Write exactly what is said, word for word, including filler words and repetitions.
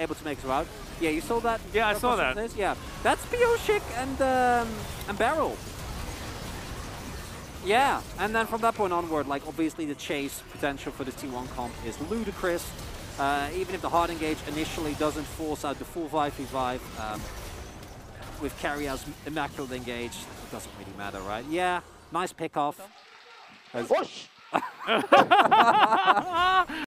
able to make it out. Yeah, you saw that? Yeah, I saw that. This? Yeah, that's Pioshik and um, and Barrel. Yeah, and then from that point onward, like obviously the chase potential for the T one comp is ludicrous. Uh, even if the hard engage initially doesn't force out the full five v five, um, with Keria's immaculate engage, it doesn't really matter, right? Yeah, nice pick off. Whoosh!